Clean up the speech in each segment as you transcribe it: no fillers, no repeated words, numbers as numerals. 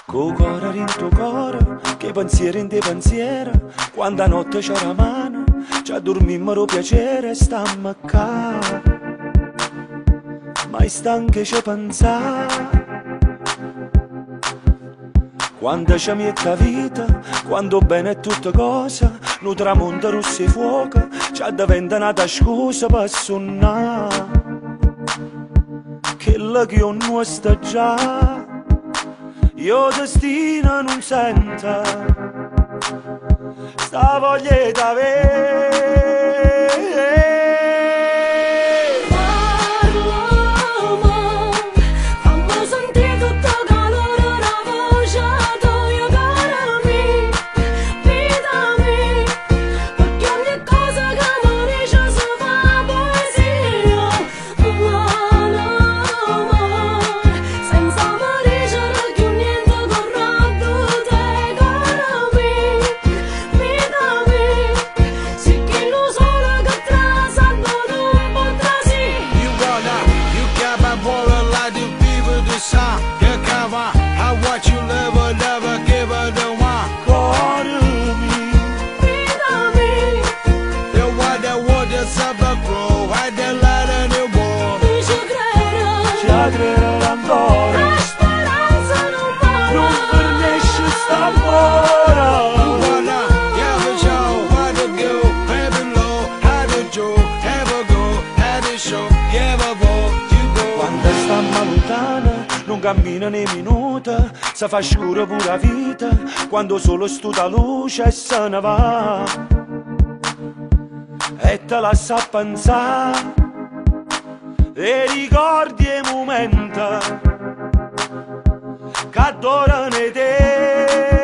Con cuore in tuo cuore, che pensieri in te pensieri, quando a notte c'è la mano, ci dormimmo piacere, stammo qua. Mai stanche ci pensare, quando ci mette vita, quando bene è tutta cosa, nu tramonto rosso e fuoco, ci diventa una scusa per suonare. Che la che non sta già, io destino non sento, sta voglia d'avere. Cammina nei minuti, si fa scuro pure la vita, quando solo stuta luce e se ne va. E te lascia pensare, e ricordi i momenti che adorano te.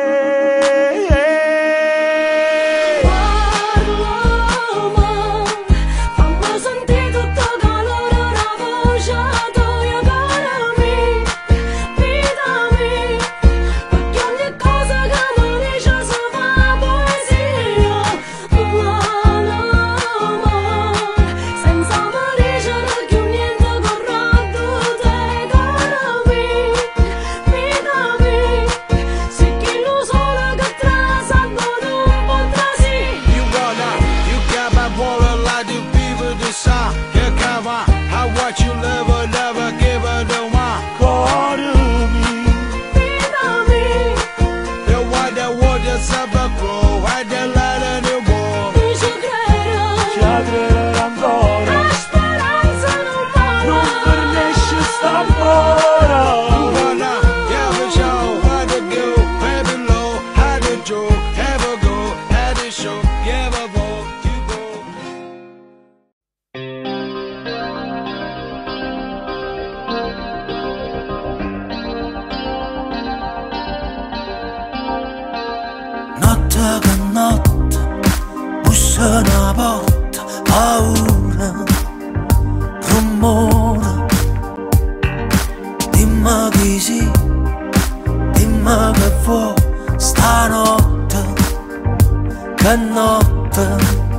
Una porta, paura, rumore. Dimmi chi sì, dimmi che vuoi stanotte, che notte.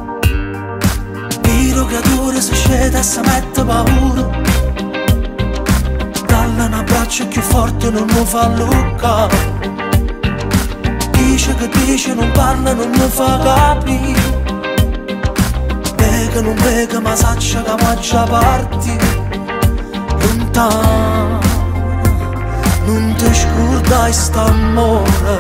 Piro creatura si scende e si mette paura, dalle un abbraccio più forte non mi fa luccare. Dice che dice, non parla, non mi fa capire. Non vega ma saccia che mangia parti lontano, non ti scordai st'amore.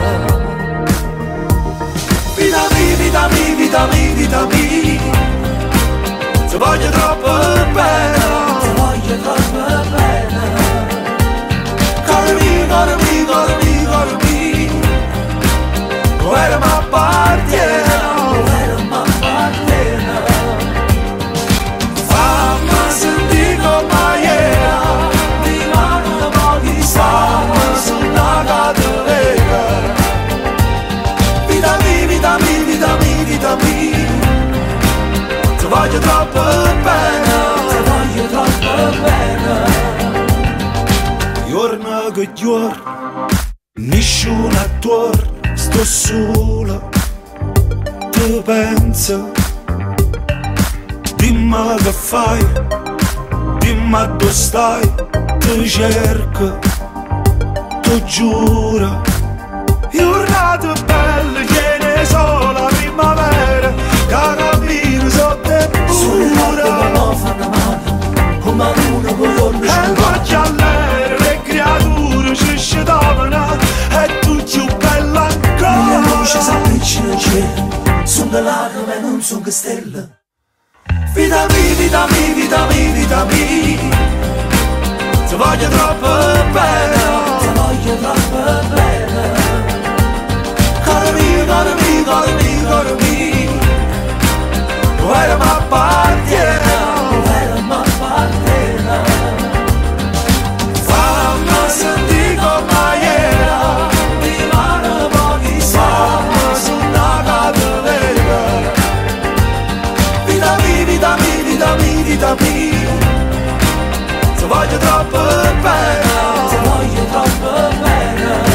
Vita mia, vita mia, vita mia, vita mia, ti voglio troppo bene, ti voglio troppo bene. Cuore mio, cuore mio, cuore mio, cuore mio, dove mi appartiene, dove mi appartiene. Ti voglio troppo bene, ti voglio troppo bene. Giorno che giorno, nessuno attorno, sto solo, ti penso. Dimmi che fai, dimmi dove stai, ti cerco, ti giuro. giornate belle che ne so la primavera che cammino sotto il muro non fanno male come luna con l'orme e guardi all'aereo le creature ci scendavano e tu più bella ancora le luci si appicciano in cielo sono lacrime e non sono stelle vita mia, vita mia, vita mia, vita mia ti voglio troppo bene ti voglio troppo bene caro mio, caro mio, caro mio, caro mio dove mi appartiene dove mi appartiene fammi sentire come era mi mano pochi fammi su una catena vita mia, vita mia, vita mia, vita mia ti voglio troppo bene ti voglio troppo bene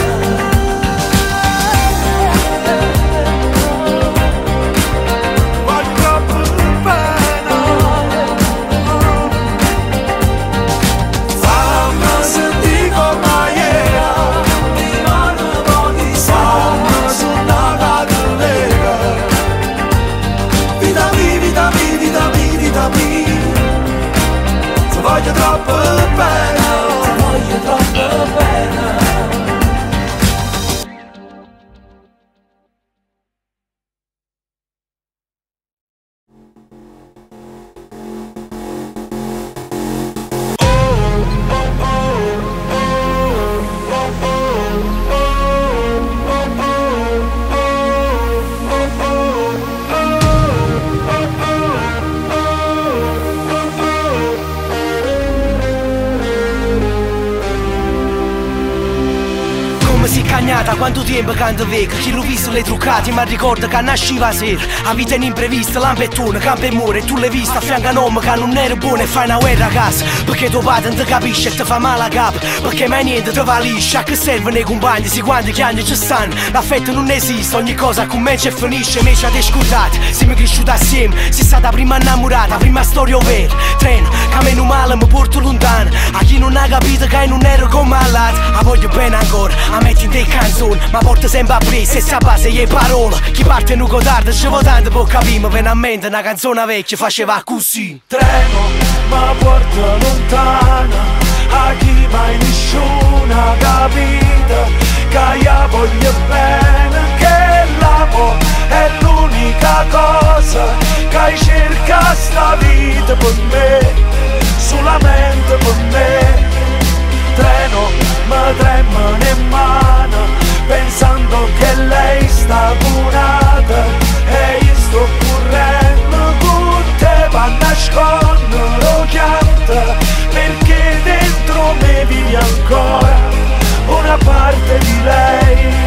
voglio troppo bene, ti voglio troppo bene. Da quanto tempo canto vecchio, chi l'ho visto le truccate ma ricorda che nasciva sera a vita in imprevista, lampettone, campo e muore tu l'hai vista a fianco a un uomo che non era buono e fai una guerra a casa perché tuo padre non ti capisce e ti fa male a capo perché mai niente ti va liscia, a che servono i compagni se quanti anni ci stanno l'affetto non esiste, ogni cosa comincia e finisce me ci avete scusate, siamo cresciuti assieme si è stata prima innamorata, prima storia vera treno, che meno male mi porto lontano a chi non ha capito che non ero come all'altro la voglio bene ancora, la metti in te canzoni ma porta sempre a presa e sa base e parole chi parte in un codardo ci vuole tanto per capire ma viene a mente una canzone vecchia faceva così treno ma porta lontana a chi mai nessuna capita che io voglio bene che l'amo è l'unica cosa che cerca sta vita per me solamente per me treno ma tremano in mano pensando che lei sta curata e io sto correndo con te va a nascondere lo chianta perché dentro me vive ancora una parte di lei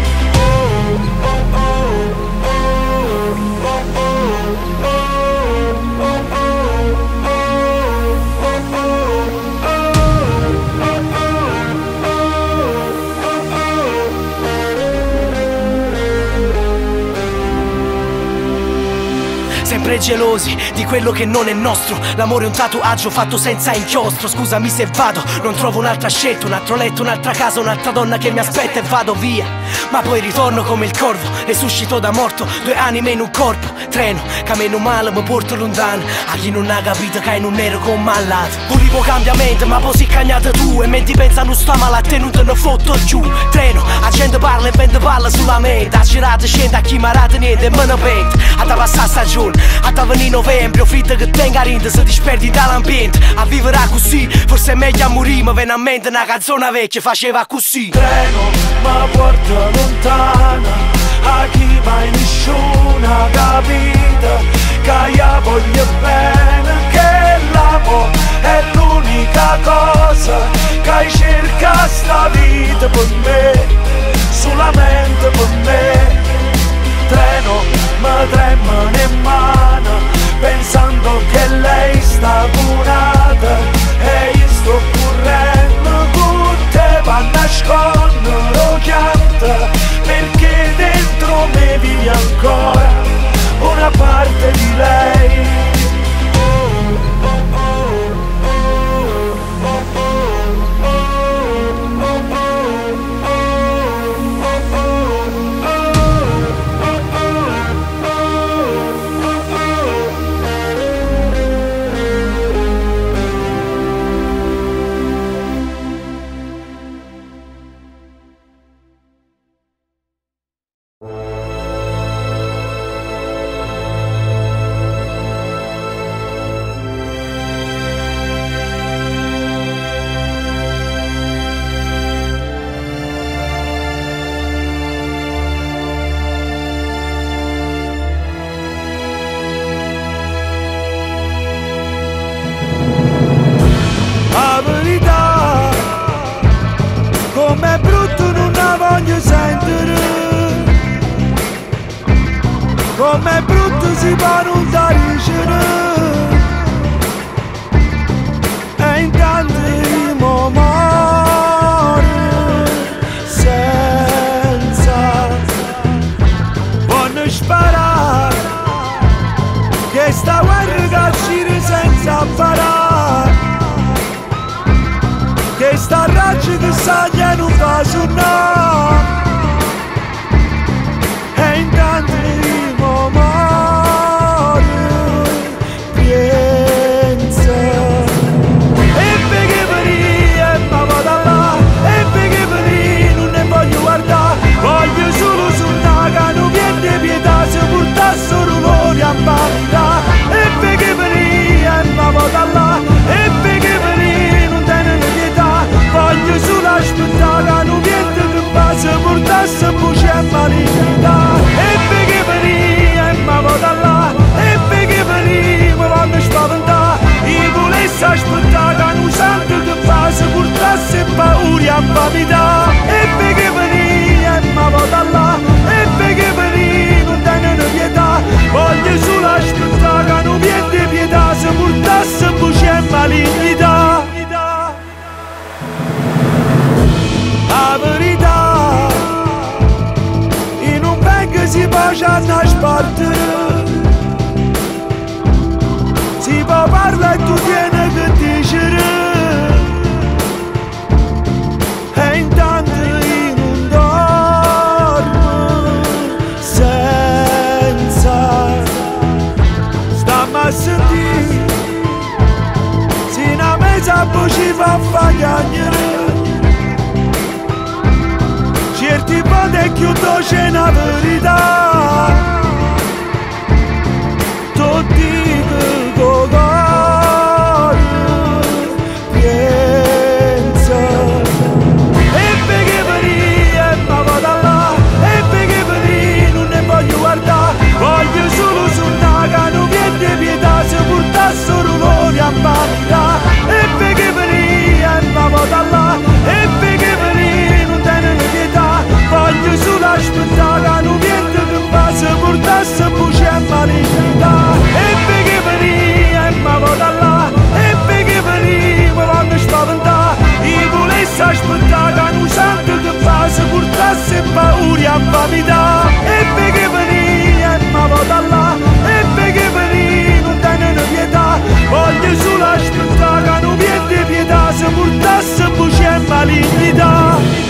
sempre gelosi di quello che non è nostro l'amore è un tatuaggio fatto senza inchiostro scusami se vado, non trovo un'altra scelta un altro letto, un'altra casa, un'altra donna che mi aspetta e vado via ma poi ritorno come il corvo resuscito da morto, due anime in un corpo treno, che meno male mi porto lontano a chi non ha capito che non ero come allato volevo cambiamento ma poi si cagnate tu e mentre pensa non sta male a tenuto ne fotto giù treno, la gente parla e vende palla sulla mente a girate scende a chi mi arate niente e me ne pento a da passare stagione a da venire novembre, fritta che tenga rinde se disperdi dall'ambiente a vivere così, forse è meglio a morire mi viene a mente una canzone vecchia faceva così treno ma porta lontana a chi mai nessuna capita che io voglio bene che l'amo è l'unica cosa che cerca sta vita per me solamente per me treno ma tremano in mano pensando che lei sta curata e io sto correndo con te va a nascondere lo chianta perché dentro me vive ancora una parte di lei e sta raggi che sagna non fa suonare. E intanto il momento pensa e perché venire ma vado là, e perché venire non ne voglio guardare, voglio solo suonare, non viene pietà se portasse l'olore a vanità. E perché venire ma vado là, e perché venire non tiene pietà, voglio solo aspettare, non viene che va se portasse voce a malignità. E perché venire ma vado là, e perché venire mi voglio spaventare, io volessi aspettare non sento che va se portasse paura a vanità. E perché venire ma vado là, e perché venire non tiene pietà, voglio solo aspettare non viene pietà se portasse voce a malignità. La verità in un ben si bacia a spartere, si può parlare e tu tieni che dicere, e intanto io non dormo senza stammi a sentire, se una mezza voce fa fagliare. Certi volte chiudo c'è una verità, tutti che cuore pensa. E perché venire ma vado là, e perché venire non ne voglio guardare, voglio solo suonare, non viene pietà se portasse l'olore a vanità. E perché venire ma vado là, e perché venire non tiene pietà, voglio solo aspettare, non viene che va se portasse voce a malignità. E perché venire ma vado là, e perché venire mi voglio spaventare, io volessi aspettare non sento che va se portasse paura a vanità. E perché venire ma vado là, e perché venire non tiene pietà, voglio solo aspettare non viene pietà se portasse voce a malignità.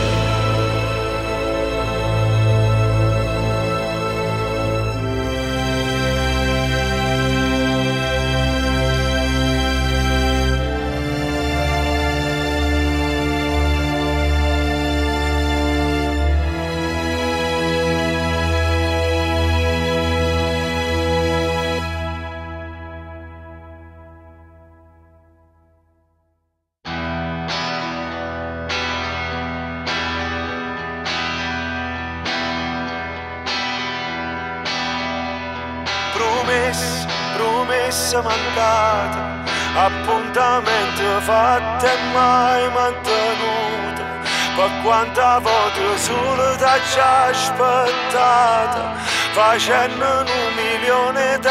Promessa mancata, appuntamento fatto e mai mantenuto, per quanta volte solo t'ho aspettata, facendo 1.000.000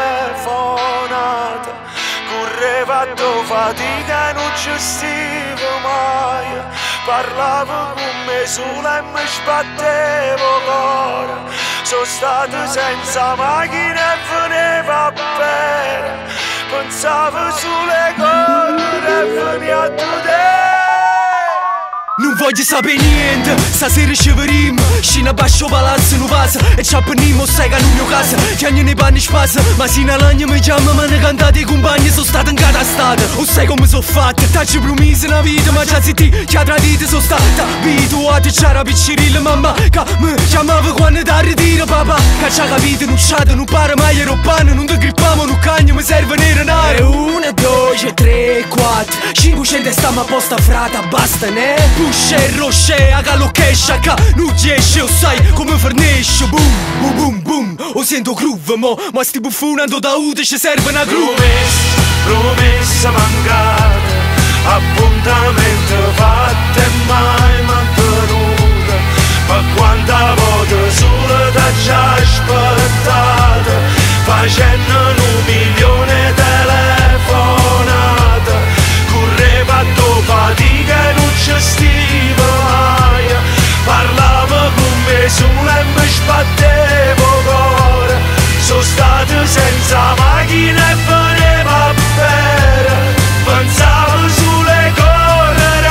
telefonate, correva a tua fatica e non ci stivo mai, parlavo con me sola e mi sbattevo cuore. Sono stato senza macchina e veniva bene, pensavo sulle cose e veniva a te. Non voglio sapere niente, stasera ci vedremo, scina basso palazzo non passa, e ci appenimo stai che non mio casa, che ogni nei panni spassa, ma sino all'anno mi chiama, ma ne cantate i compagni, sono stato in catastata, o sai come sono fatta, t'hai promesso una vita, ma già zitti, che a tradite sono stata, abituata, c'era piccirilla mamma, che mi chiamava quando ti ritiro papà, che ci ha capito, non c'è, non pare mai ero panno, non ti grippamo, non cagno, mi serve nero nero. E 1, 2, 3, 4, 500 stiamo a posta frata, basta ne? Pusce e rosce, a calocchescia, che non riesce, o sai come fornisce, boom, boom, boom, boom, o sento groove, ma sti buffonando da ute ci serve una groove. Promessa mancata, appuntamento fatto e mai mantenuto, ma quanta volte solo t'ho aspettata, facendo 1.000.000 telefonate, correva a tua fatica e non ci stivo mai, parlavo con me sola e mi sbattevo cuore, sono stato senza macchina e veniva bene, pensavo sulle correre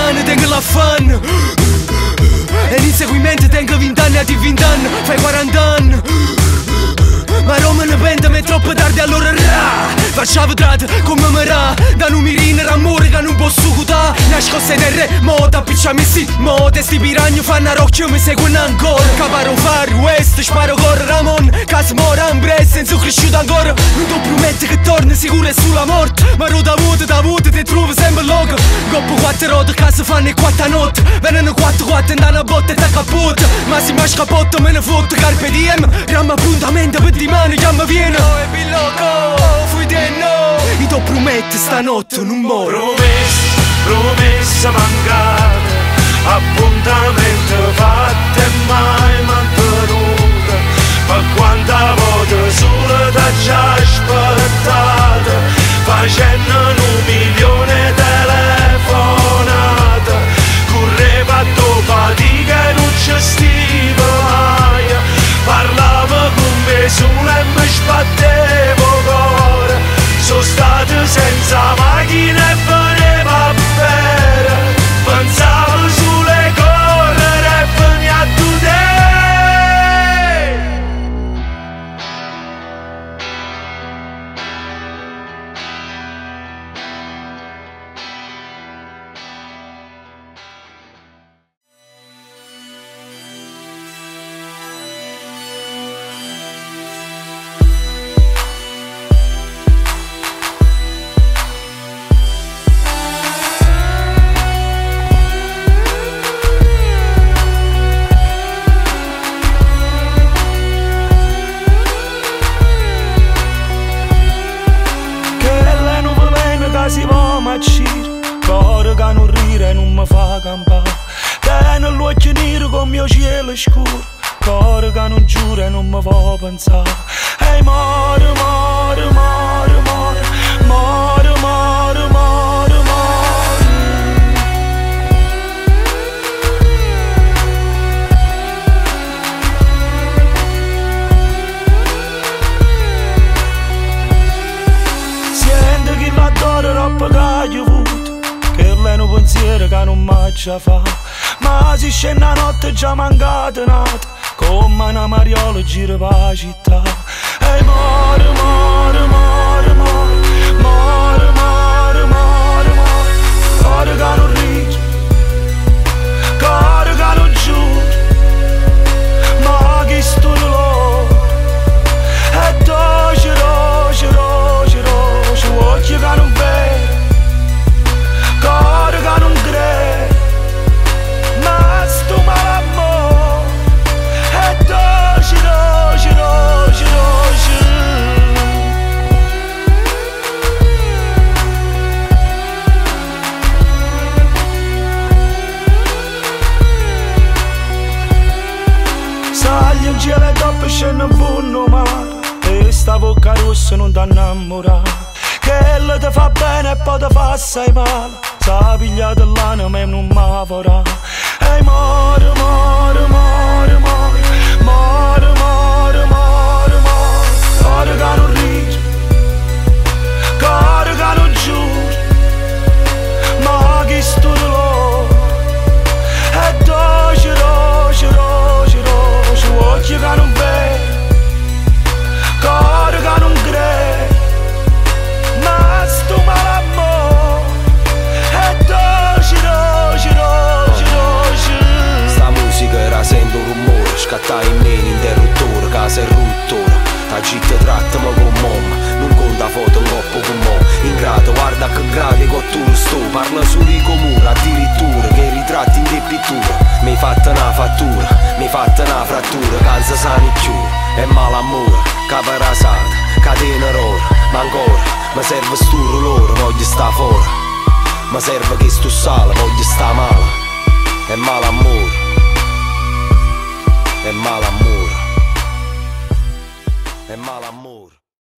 anni, tengo la fan. E l'inseguimento tengo 20 anni a di 20 anni, fai 40 anni. Ma Roma ne pente, ma è troppo tardi allora faccia vetrate come merà. Da un mirino ramore che non posso cutà. Nascoste terre, moda, picciami sì, moda. Sti piragni fanno rocchio, mi seguono ancora. Caparo far west, sparo con Ramon. Casmora, ambressa, senza cresciuto ancora. Non ti prometto che torni sicuro e sulla morte. Ma da vuoto, ti trovo sempre loco. Coppo 4 rotte, casa fanno 4 notte. Vengono 4 andano a botte e te capote. Ma si masca potto, me ne fotto, carpe diem. Ramma appuntamento per dimani, chiama viene. E billoco, fui te no. Io ti prometto stanotte non muoro. Promessa mancata, appuntamento fatto e mai mantenuto. Ma quanta volte solo t'ha già aspettato, facendo 1.000.000 telefonate. Correva a tua fatica e non ci stiva mai. Parlava con me solo e mi sbattevo cuore. Sono stato senza macchina e veneva a bere. Pensavo sulle correre e veniva a te. Si va macire, cuore che non ride e non mi fa campare. Tengo l'occhio nero con mio cielo scuro, cuore che non giura e non mi fa pensare. Ehi more, more, more, more, more, more, more, more. Sento che l'adoro troppo che hai avuto, che lei è un pensiero che non mi già fa. Ma si scende la notte già mancata nata, come una mariola gira per la città. Ehi more, more, more, more, more, more, more, more. Cuore che non ride, cuore che non giura, ma che sto l'oro. E doce, roce, roce, roce, occhi che non vede, cuore che non crede, ma sto malamore. E doce, roce, roce, roce. Sali in cielo e dopo scende un funno mare, e sta bocca rossa non ti innamorare. Che lei ti fa bene e poi ti fa assai male. Sa pigliata l'anima e non mi vorrà. Ehi more, more, more, more, more, more, more, more. Cuore che non ride, cuore che non giura, ma che sto l'oro. E doce, roce, roce, roce, occhi che non vede, cuore che non crede, ma sto malamore. E doce, roce, roce, roce. Sta musica era sempre un rumore, scattava in me l'interruttore, casa e ruttora. La città trattami con mamma, non conta foto in coppo con mo. In grado, guarda che grade cottura sto, parla solo di comune, addirittura che ritratti in te pittura. Mi hai fatta una fattura, mi hai fatta una frattura, calza sani più, e malamore, caparasata, catena rora, ma ancora, mi serve sto loro, voglio sta fuori. Mi serve che sto sale, voglio sta male. E malamore, e malamore, e malamore.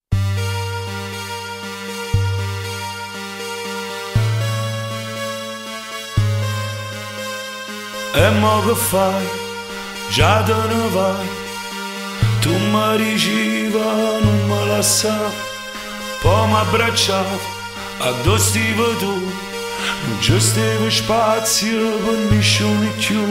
E mo che fai? Già te ne vai. Tu mi diceva non mi lasciavi, poi mi abbracciavi, addosso stivi tu. non c'è stava spazio per nessuno più.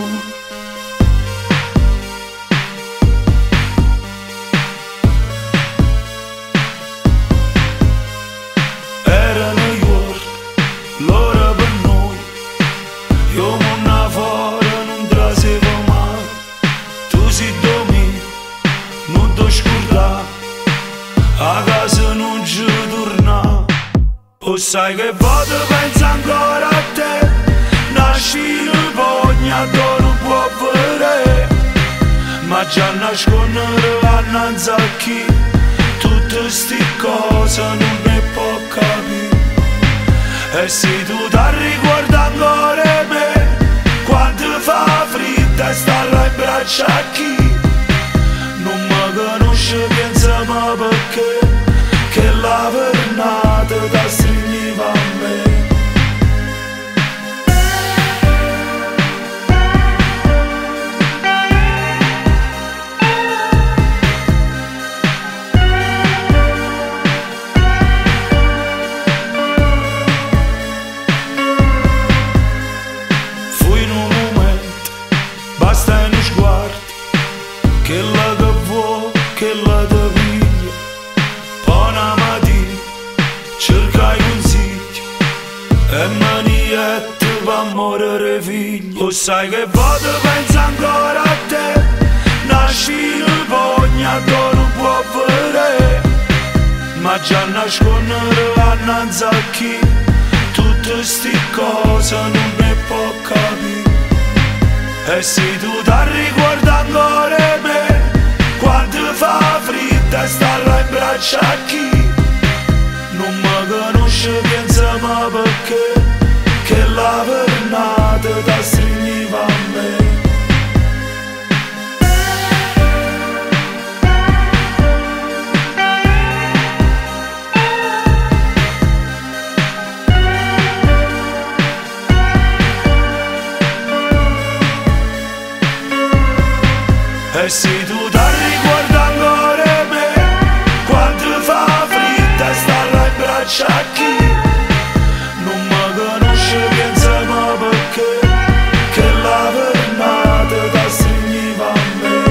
Erano giorni, l'ora per noi, io non fuori non trasevo mai, tu sei domi, non ti scordare, a casa non ci torna. O sai che vado penso ancora a te, nasci in pogna non può vedere, ma già nascondere annanzi a chi tutte sti cose non ne può capire. E se tu ti ricordi ancora me, quando fa freddo e sta là in braccio a chi non mi conosce, pensa ma perché che la vernata da stringiva a me. Fui in un momento, basta uno sguardo, che la che vuoi, che la te piglia. Poi una mattina cercai consigli e maniette per morire figli. O sai che vado penso ancora a te, nasci in pogna non può vedere, ma già nascondere annanzi a chi tutte sti cose non ne può capire. E se tu ti ricordi ancora me, quando fa freddo e sta là in braccio a chi non mi conosce, pensa ma perché che la vernata da stringiva a me. E se tu ti ricordi ancora me, quando fa freddo e sta là in braccio a chi non mi conosce, pensa ma perché che la vernata da stringiva a me.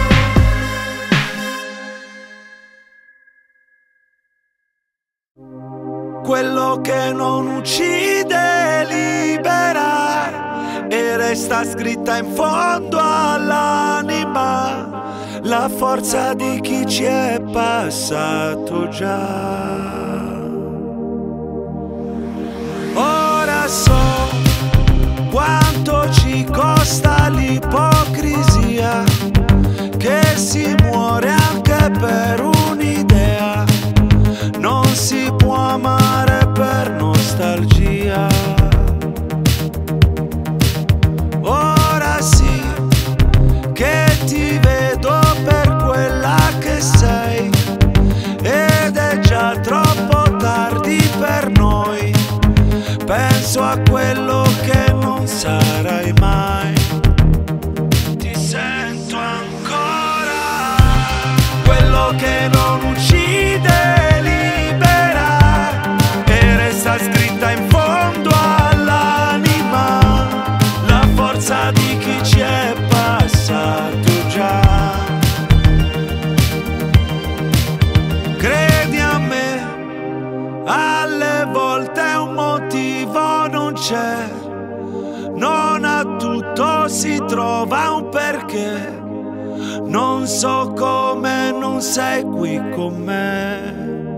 Quello che non uccide libera e resta scritta in fondo all'anima la forza di chi ci è passato già. Ora so quanto ci costa l'ipocrisia, che si muore anche per un'idea, non si può amare per nostalgia. Ora sì che ti vedo per quella che sei, ed è già troppo tardi per noi. Penso a quello che non sarai mai. Ti sento ancora, quello che non uccide libera e resta scritta in fondo all'anima la forza di chi ci è passato già. Credi a me, alle volte un motivo non c'è, non a tutto si trova un perché. Non so come non sei qui con me.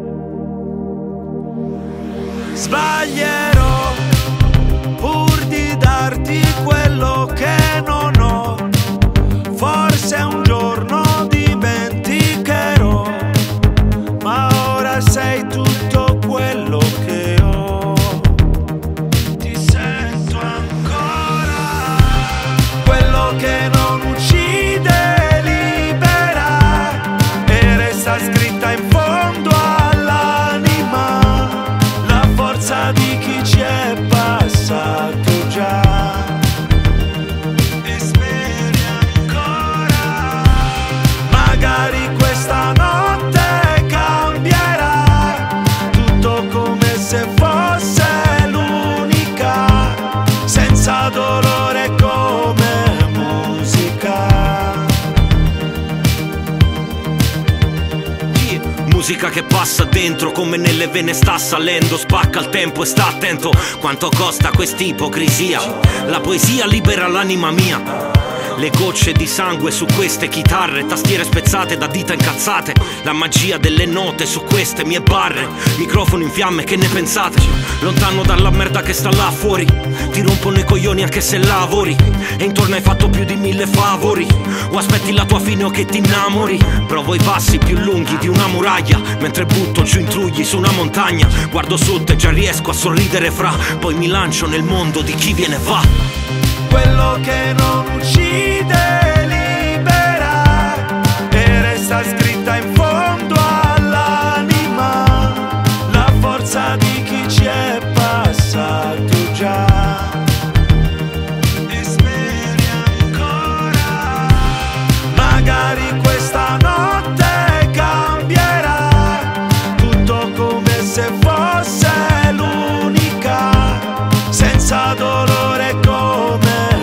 Sbaglierò pur di darti quello che non ho, forse un giorno dimenticherò, ma ora sei tutto quello che ho. Ti sento ancora, quello che non uccide libera e resta scritta in fondo all'anima la forza di chi ci musica che passa dentro, come nelle vene sta salendo. Spacca il tempo e sta attento quanto costa quest'ipocrisia. La poesia libera l'anima mia. Le gocce di sangue su queste chitarre, tastiere spezzate da dita incazzate, la magia delle note su queste mie barre. Microfono in fiamme, che ne pensate? Lontano dalla merda che sta là fuori, ti rompono i coglioni anche se lavori, e intorno hai fatto più di 1000 favori. O aspetti la tua fine o che ti innamori. Provo i passi più lunghi di una muraglia, mentre butto giù intrugli su una montagna. Guardo sotto e già riesco a sorridere fra, poi mi lancio nel mondo di chi viene e va. Quello che non uccide libera e resta scritta in fondo all'anima la forza di chi ci è passato già e speri ancora. Magari questa notte cambierà tutto come se fosse l'unica, senza dolore come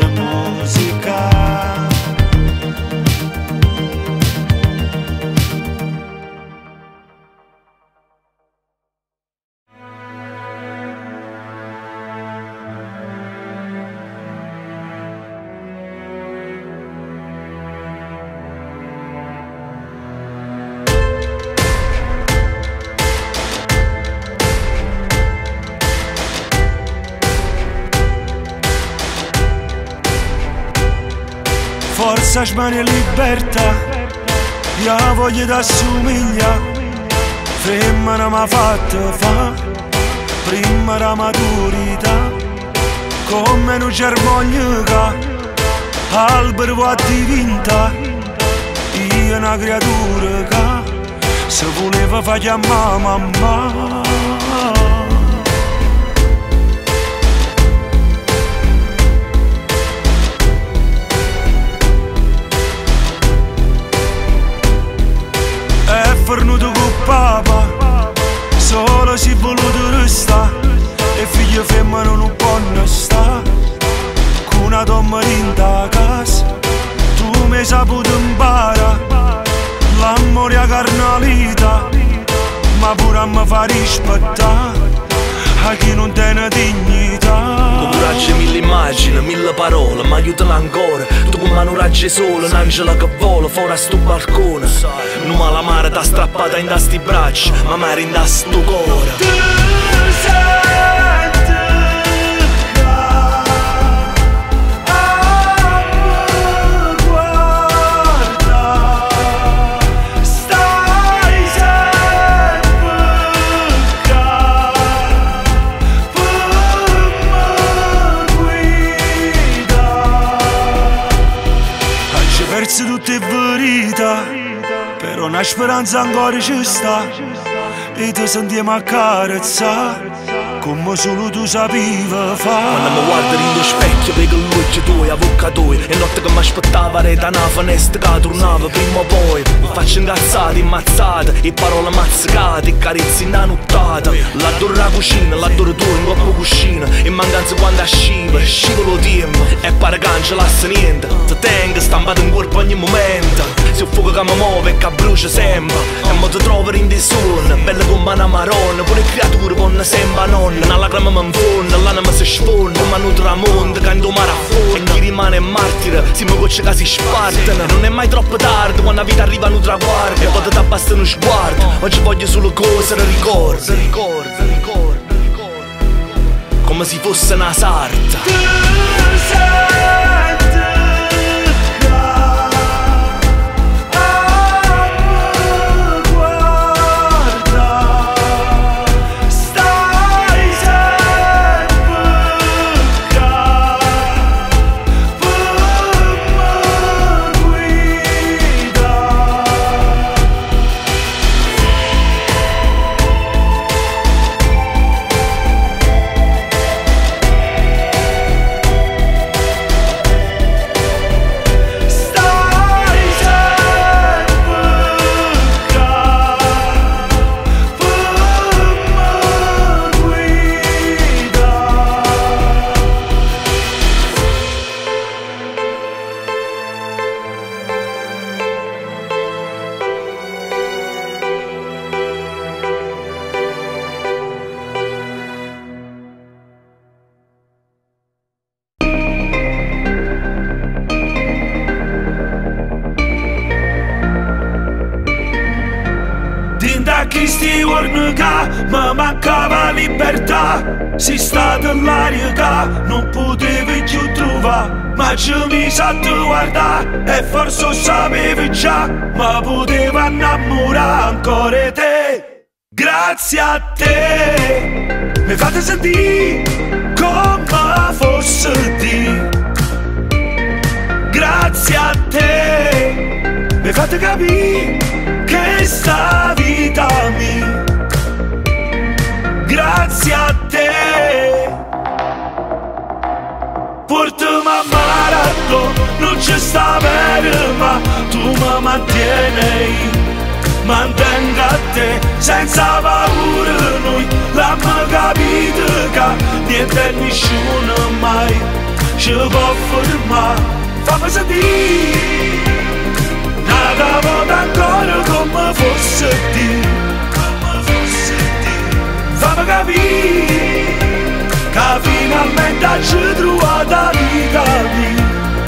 forza, smania e libertà, io voglio t'assomiglia, prima non m'ha fatto fa, prima la maturità, come un germoglio che albero va divinta, io una creatura che se voleva fa chiamare mamma. Fornuto con papà, solo si è voluto restare, e figlio femmina non può sta, con una donna in casa, tu mi hai saputo imparare, l'amore a carnalità, ma pure a me fa rispettare, a chi non tiene dignità. Tu curaggi 1000 immagini, 1000 parole, ma aiutano ancora. Tu come un raggio solo, un'angela che vola fuori a sto balcone. Non ma la mare t'ha strappata in da sti braccia, ma mare in da sto cuore. Perso tutte verità, però una speranza ancora ci sta, e ti sentiamo accarezzare come solo tu sapevi fare. Quando mi guardo in lo specchio vedo l'occhio tuoi, avvocatoi, e notte che mi aspettava reta una finestra che tornava prima o poi. Mi faccio incazzate, immazzate, e parole mazzicate, e carezze in nottata. L'adoro la cucina, l'adoro tu in coppa cuscina, e mancanza quando scivolo tempo, e pare che non ce lascia niente. Ti tengo stampato in corpo ogni momento, se il fuoco che mi muove e che brucia sempre, e mi ti trovo in dei sogni, bella come una maronna, pure creature vanno sempre nonna. Una lacrima mi infonda, l'anima si sfonda, come un tramonto che in mare affonda. E chi rimane martire, si mi gocce che si spartano. Non è mai troppo tardi quando la vita arriva a un traguardo, e poi ti abbassa uno sguardo, oggi voglio solo cose da ricordo, come se fosse una sarta. giorno che mi mancava libertà, si stato all'aria che non potevi più trovare, ma ci mi sa tu guardare e forse lo sapevi già, ma poteva innamorare ancora te. Grazie a te mi fate sentire come fosse Dio. Grazie a te mi fate capire che sta vita mia. Grazie a te portami ammarato, non c'è sta bene ma tu mi mantieni. Mantengo a te senza paura, noi l'abbiamo capito che niente e nessuno mai ci può fermare. Fammi sentire una volta ancora come fosse Dio, fammi capire che finalmente ci trovato la vita mia.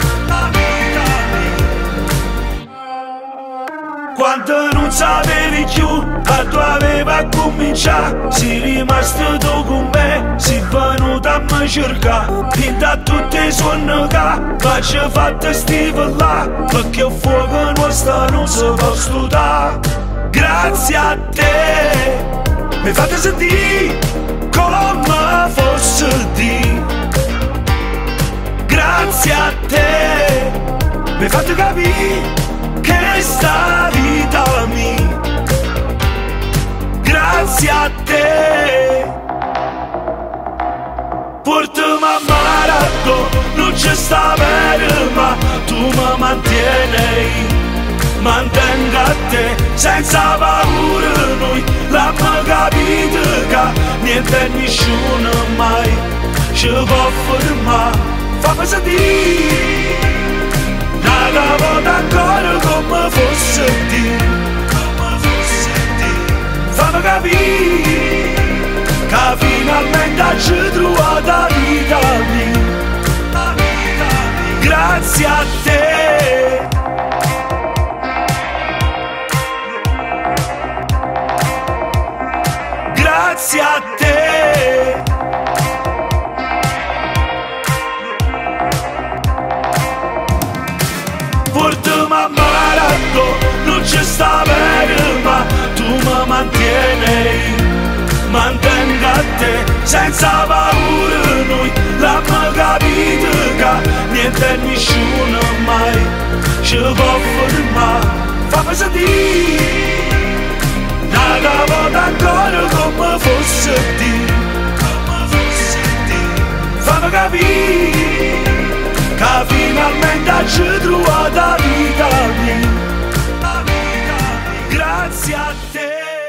Quando non sapevi più, a tu aveva cominciato, sei rimasto tu con me, sei venuto a me cercare, pinta tutti i suoni che faccio fatte stive là, perché il fuoco nostro non si può stutare. Grazie a te mi fate sentire come fosse Dio. Grazie a te mi fate capire che sta vita mia. Grazie a te portami ammarato, non c'è sta bene ma tu mi mantieni. Mantengo a te senza paura, noi l'abbiamo capito che niente e nessuno mai ci può fermare. Fammi sentire una volta ancora come fosse Dio, fammi capire che finalmente ci trovato la vita mia. Grazie a te grazie a te portami ammarato, non c'è sta bene ma tu mi mantieni. Mantengo a te senza paura, noi l'abbiamo capito che niente e nessuno mai ci può fermare. Fammi sentire una volta ancora come fosse Dio, fammi capire che finalmente ci trovato la vita mia. Grazie a te.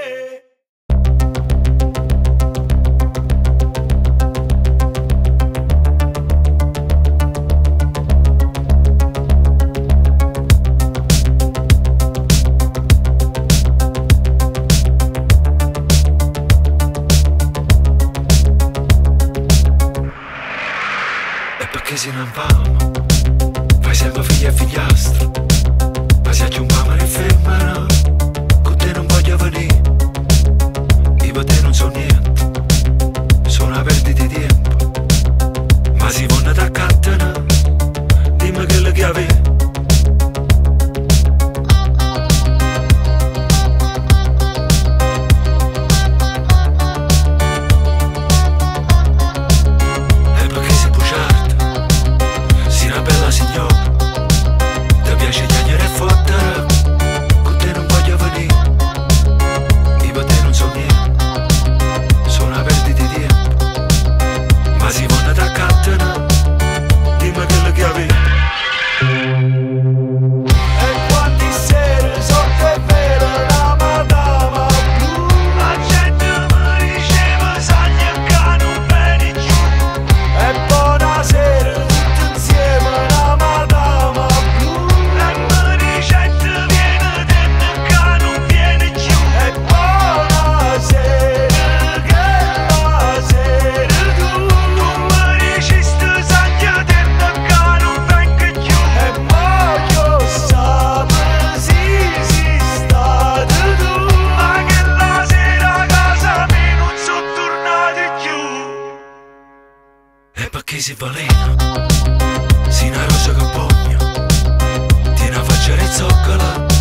E perché se non vamo, fai sempre figlia e figliastro, ma se aggiungiamo le femmine, con te non voglio venire. Io per te non so niente, sono una perdita di tempo, ma si vanno da cattena, dimmi quello che avevi. Signora, ti piace che si velena, si una rosa che pogna, tiene a faccia rizzoccola.